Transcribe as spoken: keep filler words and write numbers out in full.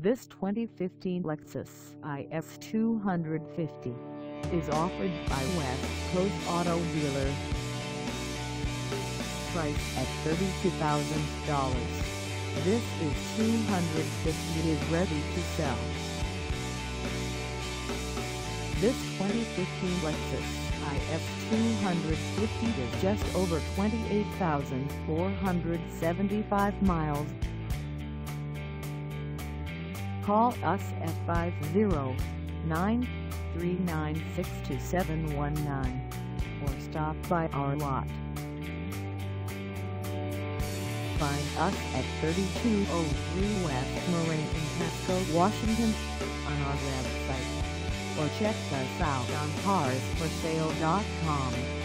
This twenty fifteen Lexus I S two fifty is offered by West Coast Auto Dealer. Price at thirty-two thousand dollars. This is two fifty is ready to sell. This twenty fifteen Lexus I S two fifty is just over twenty-eight thousand four hundred seventy-five miles. Call us at five zero nine, three nine six, two seven one nine or stop by our lot. Find us at thirty-two oh three West Marie Pasco, Washington on our website, or check us out on cars for sale dot com.